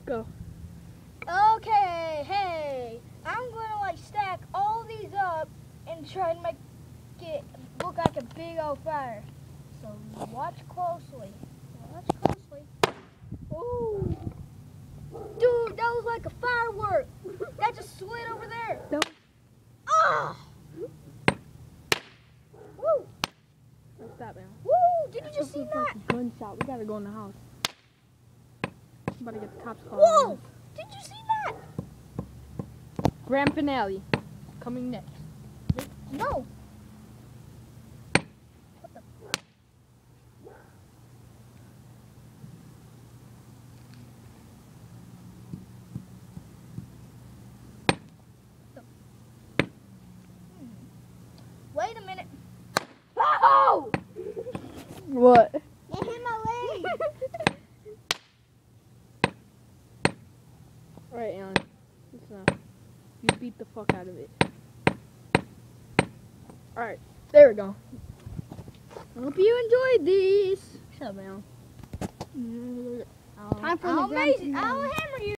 Go. Okay, hey, I'm gonna like stack all these up and try to make it look like a big old fire. So watch closely. Watch closely. Ooh. Dude, that was like a firework. That just slid over there. No. Ah! Woo! What's that, man? Woo! Did you just see that? Like a gunshot. We gotta go in the house. I'm about to get the cops called. Whoa! Did you see that? Grand finale. Coming next. No. What the? Wait a minute. Oh! What? It hit my leg. Alright, Alan. It's enough. You beat the fuck out of it. Alright, there we go. I hope you enjoyed these. Shut up, Alan. Time for the grand finale. I'll hammer you.